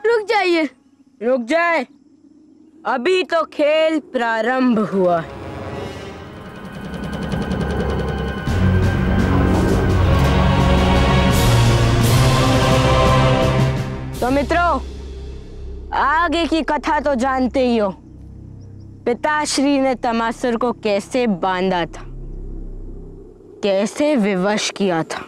रुक जाइए। रुक जाए, अभी तो खेल प्रारंभ हुआ है। तो मित्रों, आगे की कथा तो जानते ही हो। पिताश्री ने तमासुर को कैसे बांधा था, कैसे विवश किया था।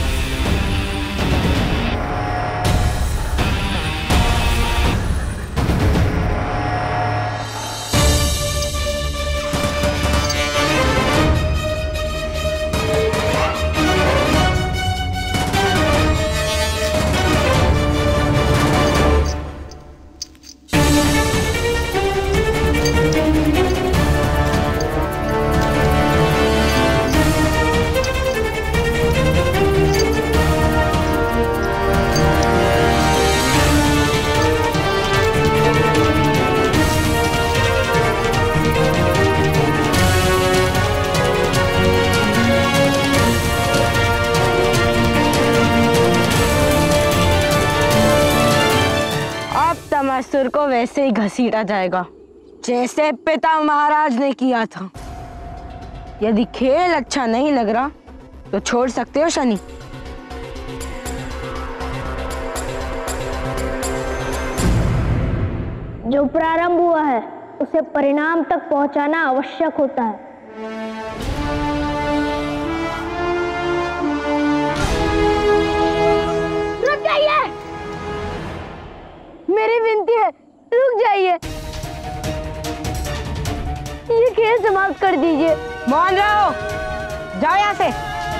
तमासुर को वैसे ही घसीटा जाएगा जैसे पिता महाराज ने किया था। यदि खेल अच्छा नहीं लग रहा तो छोड़ सकते हो शनि। जो प्रारंभ हुआ है उसे परिणाम तक पहुंचाना आवश्यक होता है। रुक जाइए, मेरी विनती है, रुक जाइए। ये खेल समाप्त कर दीजिए। मान रहो, जाओ यहाँ से।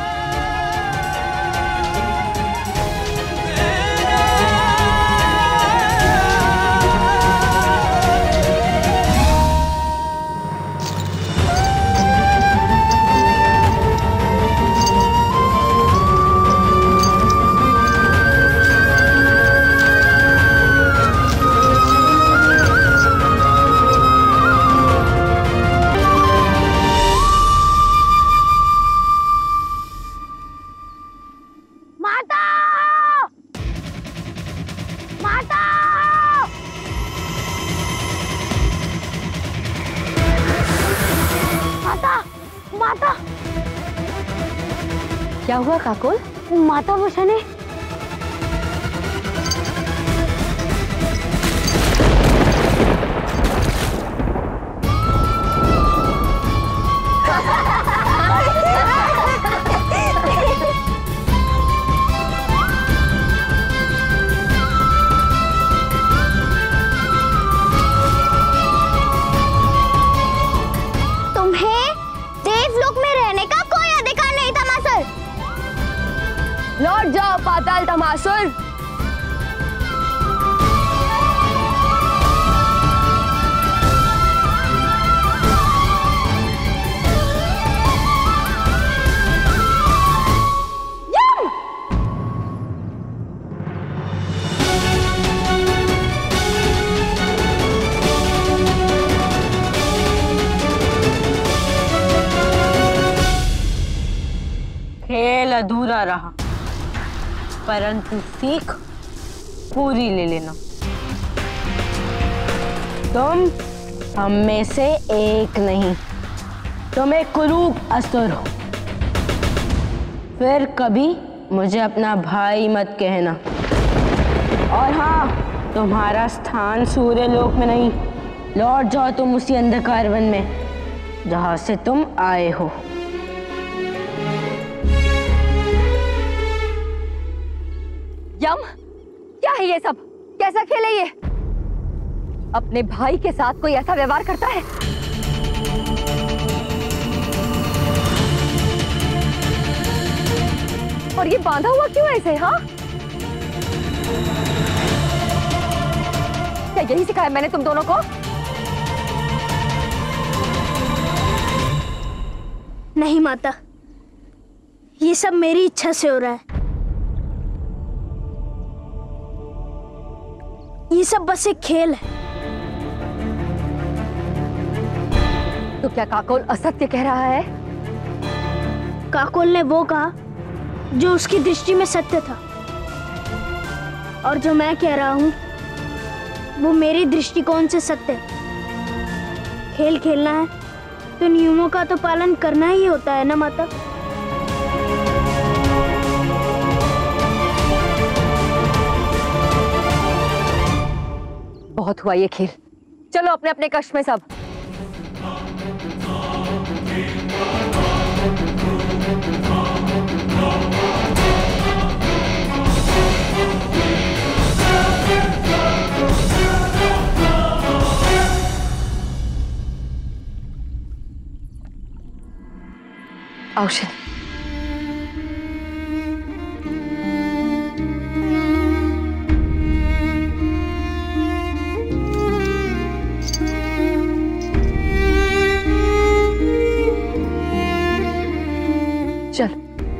माता! क्या हुआ काकोल? माता वुशा ने लौट जाओ पाताल तमासुर। खेल अधूरा रहा, परंतु सीख पूरी ले लेना। तुम हम में से एक नहीं, तुम एक कुरूप असुर हो। फिर कभी मुझे अपना भाई मत कहना। और हाँ, तुम्हारा स्थान सूर्य लोक में नहीं, लौट जाओ तुम उसी अंधकार वन में जहां से तुम आए हो। यम, क्या है ये सब? कैसा खेल है ये? अपने भाई के साथ कोई ऐसा व्यवहार करता है? और ये बांधा हुआ क्यों ऐसे? हाँ, क्या यही सिखाया मैंने तुम दोनों को? नहीं माता, ये सब मेरी इच्छा से हो रहा है। ये सब बस एक खेल है। तो क्या काकोल असत्य कह रहा है? काकोल ने वो कहा जो उसकी दृष्टि में सत्य था, और जो मैं कह रहा हूं वो मेरी दृष्टिकोण से सत्य है। खेल खेलना है तो नियमों का तो पालन करना ही होता है ना माता। बहुत हुआ ये खेल, चलो अपने अपने कक्ष में सब। आओ शनि। चल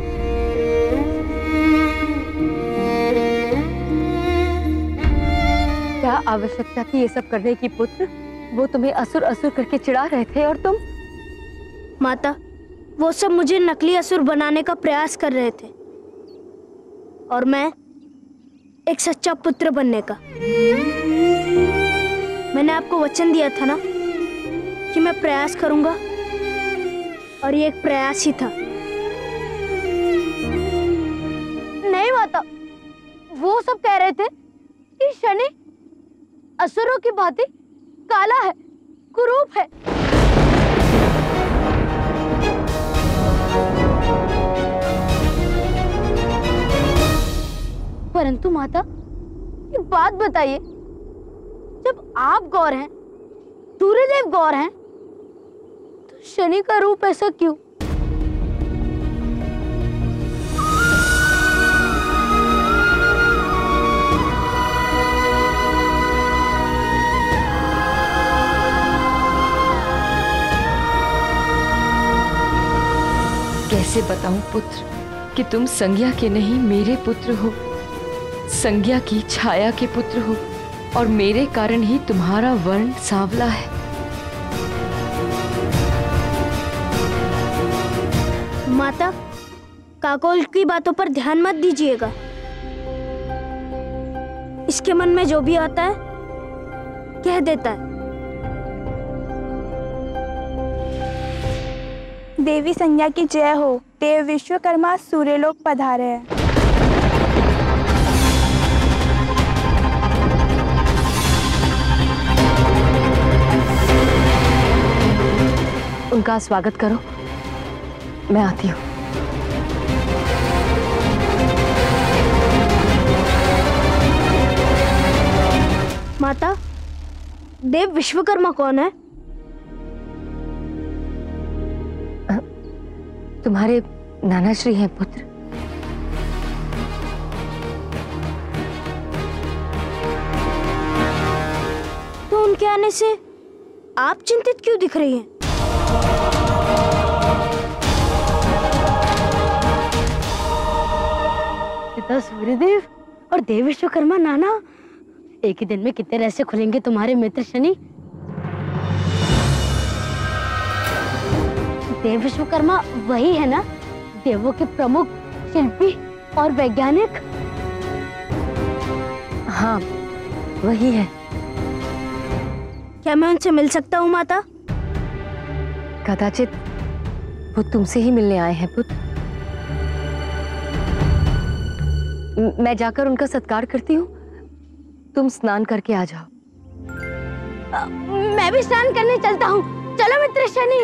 क्या आवश्यकता थी ये सब करने की पुत्र? वो तुम्हें असुर असुर करके चिढ़ा रहे थे और तुम? माता, वो सब मुझे नकली असुर बनाने का प्रयास कर रहे थे और मैं एक सच्चा पुत्र बनने का। मैंने आपको वचन दिया था ना कि मैं प्रयास करूंगा और ये एक प्रयास ही था। नहीं माता, वो सब कह रहे थे कि शनि असुरों की भांति काला है, कुरूप है। परंतु माता, एक बात बताइए, जब आप गौर हैं, सूर्यदेव गौर हैं, तो शनि का रूप ऐसा क्यों? कैसे बताऊं पुत्र कि तुम संज्ञा के नहीं मेरे पुत्र हो, संज्ञा की छाया के पुत्र हो और मेरे कारण ही तुम्हारा वर्ण सांवला है। माता, काकोल की बातों पर ध्यान मत दीजिएगा। इसके मन में जो भी आता है कह देता है। देवी संज्ञा की जय हो। देव विश्वकर्मा सूर्यलोक पधारे हैं। उनका स्वागत करो, मैं आती हूँ। माता, देव विश्वकर्मा कौन है? तुम्हारे नाना श्री हैं पुत्र। तो उनके आने से आप चिंतित क्यों दिख रही हैं? पिता सूर्यदेव और देव विश्वकर्मा नाना, एक ही दिन में कितने रहस्य खुलेंगे तुम्हारे मित्र शनि। देव विश्वकर्मा वही है ना, देवों के प्रमुख शिल्पी और वैज्ञानिक? हाँ, वही है। क्या मैं उनसे मिल सकता हूँ माता? कदाचित वो तुमसे ही मिलने आए हैं पुत्र। मैं जाकर उनका सत्कार करती हूँ, तुम स्नान करके आ जाओ। मैं भी स्नान करने चलता हूँ। चलो मित्र शनि।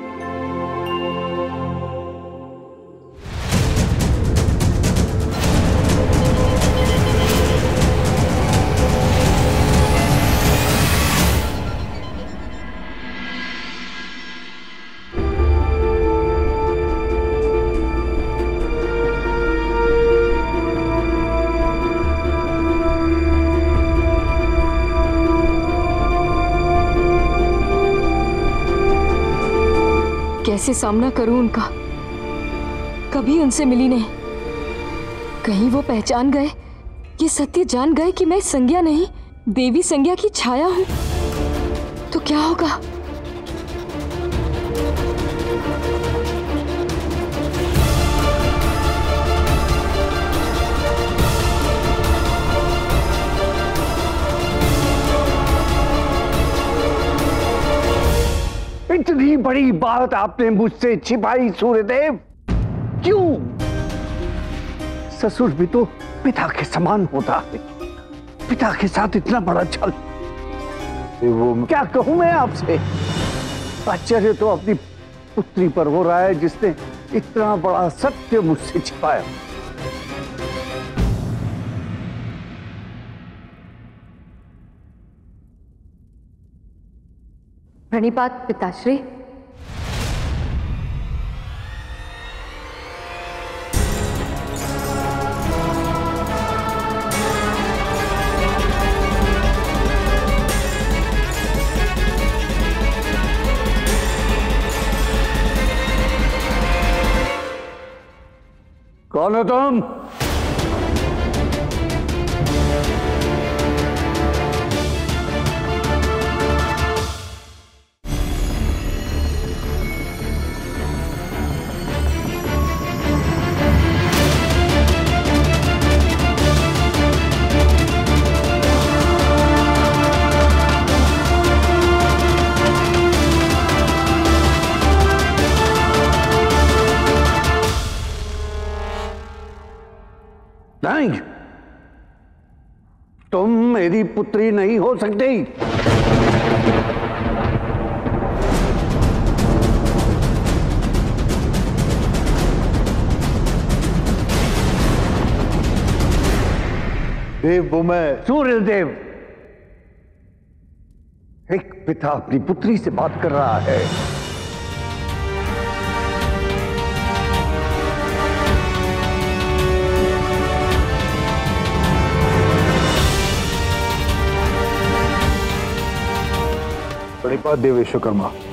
कैसे सामना करूं उनका? कभी उनसे मिली नहीं। कहीं वो पहचान गए, ये सत्य जान गए कि मैं संज्ञा नहीं देवी संज्ञा की छाया हूं, तो क्या होगा? इतनी बड़ी बात आपने मुझसे छिपाई सूर्यदेव, क्यों? ससुर भी तो पिता के समान होता है, पिता के साथ इतना बड़ा छल, वो क्या कहूं मैं आपसे। आश्चर्य तो अपनी पुत्री पर हो रहा है जिसने इतना बड़ा सत्य मुझसे छिपाया। प्रणिपात पिताश्री। कौन हो तुम? नहीं, तुम मेरी पुत्री नहीं हो सकती। देव, वो मैं सूर्यदेव। एक पिता अपनी पुत्री से बात कर रहा है। प्रणिपात देव विश्वकर्मा।